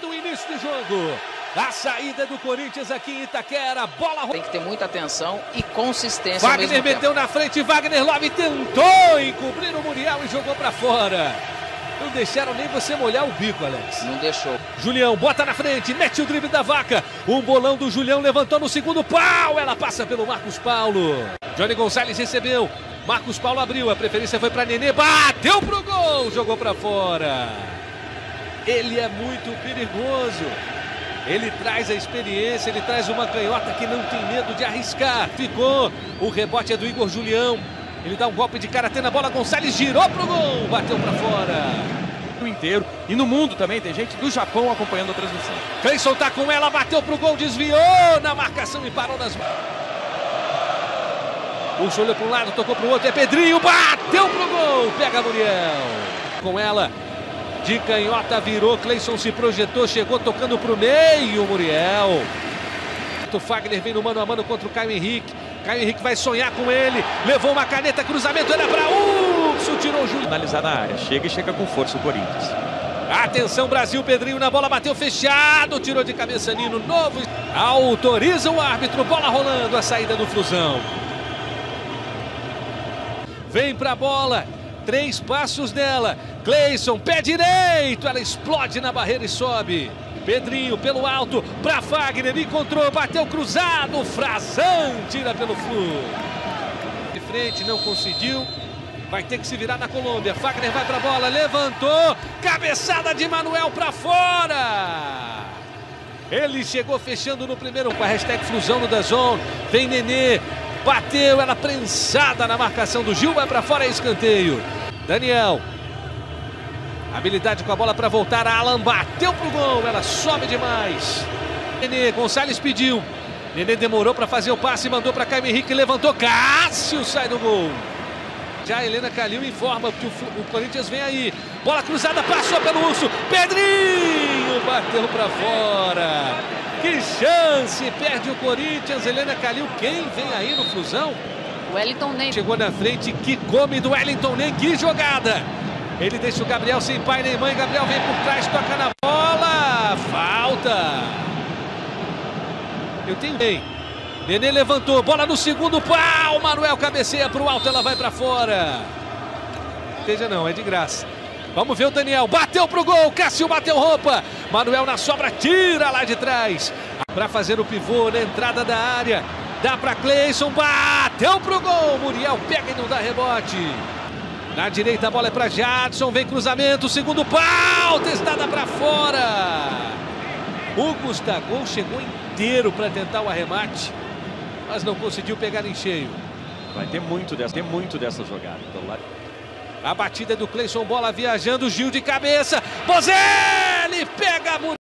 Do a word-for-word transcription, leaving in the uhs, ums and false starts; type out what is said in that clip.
do início do jogo. A saída do Corinthians aqui em Itaquera, bola... Tem que ter muita atenção e consistência. Wagner meteu na frente, Wagner Love tentou encobrir o Muriel e jogou pra fora. Não deixaram nem você molhar o bico, Alex. Não deixou. Julião bota na frente, mete o drible da Vaca. Um bolão do Julião, levantou no segundo pau. Ela passa pelo Marcos Paulo. Johnny Gonçalves recebeu. Marcos Paulo abriu, a preferência foi para Nenê. Bateu pro gol, jogou para fora. Ele é muito perigoso. Ele traz a experiência, ele traz uma canhota que não tem medo de arriscar. Ficou, o rebote é do Igor Julião. Ele dá um golpe de karatê na bola, Gonçalves girou pro gol, bateu para fora. No inteiro e no mundo também, tem gente do Japão acompanhando a transmissão. Cleison tá com ela, bateu pro gol, desviou na marcação e parou nas mãos. Puxa, olhou para um lado, tocou para o outro, é Pedrinho, bateu pro gol, pega a Muriel. Com ela, de canhota virou, Cleison se projetou, chegou tocando pro meio, Muriel. O Fagner vem no mano a mano contra o Caio Henrique. Caio Henrique vai sonhar com ele, levou uma caneta, cruzamento, era para Urso, tirou o Júlio. Analisar na área, chega e chega com força o Corinthians. Atenção Brasil, Pedrinho na bola, bateu fechado, tirou de cabeça Nino, novo. Autoriza o árbitro, bola rolando, a saída do Flusão. Vem pra bola, três passos dela, Cleison, pé direito, ela explode na barreira e sobe. Pedrinho pelo alto, para Fagner, encontrou, bateu cruzado, Frazan tira pelo Flu. De frente, não conseguiu, vai ter que se virar na Colômbia. Fagner vai para a bola, levantou, cabeçada de Manuel para fora. Ele chegou fechando no primeiro com a hashtag Flusão no DAZN. Vem Nenê, bateu, ela prensada na marcação do Gil, vai para fora, é escanteio. Daniel. Habilidade com a bola para voltar, a Alan bateu pro gol, ela sobe demais. Nenê, Gonçalves pediu. Nenê demorou para fazer o passe, mandou para Caio Henrique, levantou, Cássio sai do gol. Já a Helena Calil informa que o, o Corinthians vem aí. Bola cruzada, passou pelo Urso, Pedrinho bateu para fora. Que chance, perde o Corinthians, Helena Calil, quem vem aí no Flusão? Wellington Ney. Chegou na frente, que come do Wellington Ney, que jogada. Ele deixa o Gabriel sem pai nem mãe. Gabriel vem por trás, toca na bola. Falta. Eu tenho bem. Nenê levantou, bola no segundo pau. Manuel cabeceia para o alto, ela vai para fora. Veja não, é de graça. Vamos ver o Daniel. Bateu pro gol. Cássio bateu roupa. Manuel na sobra, tira lá de trás. Para fazer o pivô na entrada da área. Dá para Cleison. Bateu pro gol. Muriel pega e não dá rebote. Na direita a bola é para Jadson, vem cruzamento, segundo pau, testada para fora. O Gustavo chegou inteiro para tentar o arremate, mas não conseguiu pegar em cheio. Vai ter muito dessa, tem muito dessa jogada. A batida é do Cleison, bola viajando, Gil de cabeça, Bozelli pega a